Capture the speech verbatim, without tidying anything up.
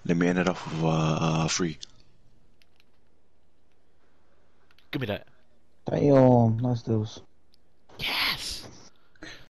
Let me end it off with uh, three. Give me that. Damn, nice deals.